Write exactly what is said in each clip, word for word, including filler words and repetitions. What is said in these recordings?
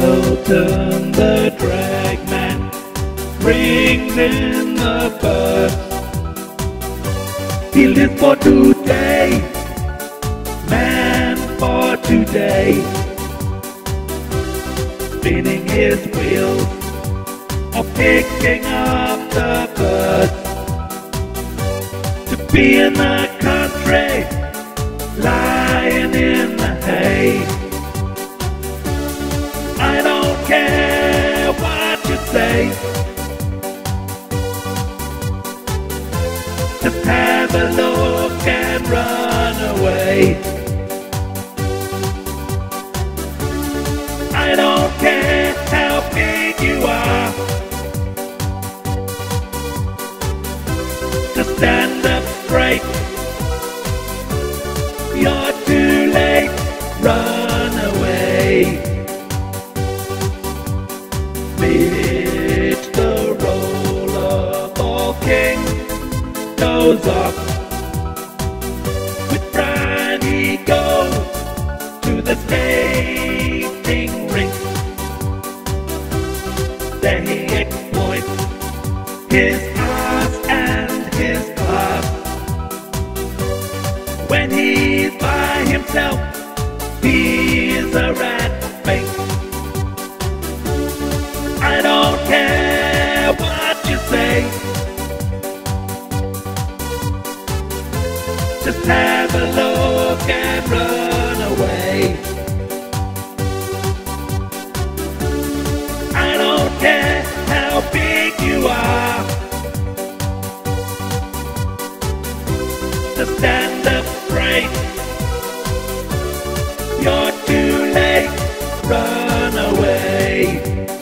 Elton the drag man brings in the birds. He lives for today, man for today, spinning his wheels or picking up the birds. To be in the country, lying in the hay, I don't care what you say, just have a look and run away. I don't care how big you are, just stand up straight. You're too late, run away. Mitch the rollerball king goes off. With pride he goes to the skating rink. There he exploits his ass and his class. When he's by himself, he is a rat face. I don't care what you say, just have a look and run away. I don't care how big you are, just stand up straight. You're too late, run away.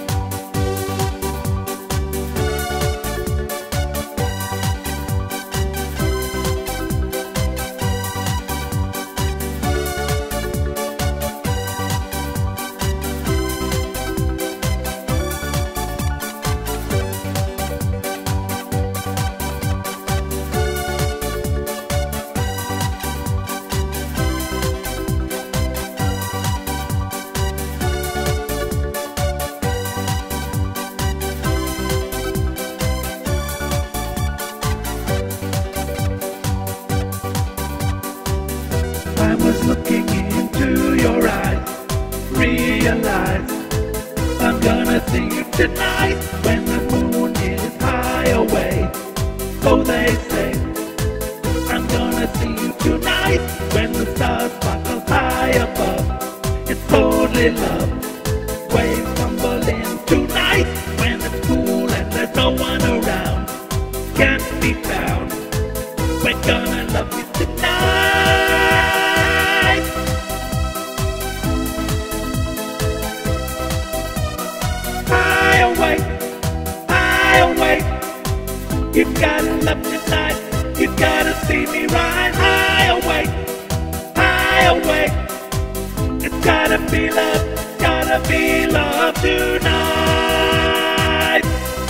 I was looking into your eyes, realized I'm gonna see you tonight when the moon is high away. So they say, I'm gonna see you tonight when the stars sparkle high above. It's totally love, waves tumbling tonight when it's cool and there's no one around. Can't be found, we're gonna love you tonight. You gotta love tonight, you gotta see me right. High away, high away. It's gotta be love, gotta be love tonight.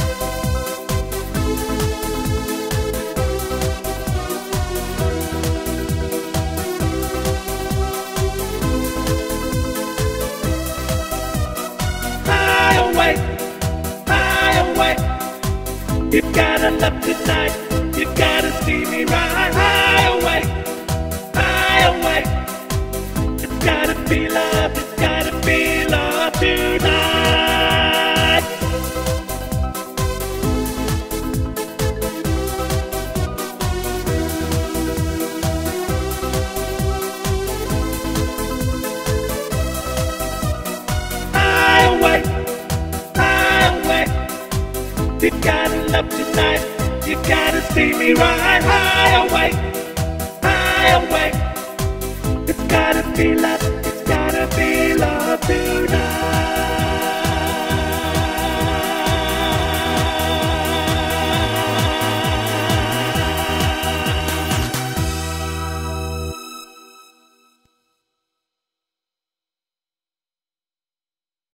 High away, high away. You gotta love tonight, you gotta see me right. High away, high away. It's gotta be love, it's gotta be love tonight. High away, high away. You gotta love tonight, you gotta see me right. High away, high away. It's gotta be love.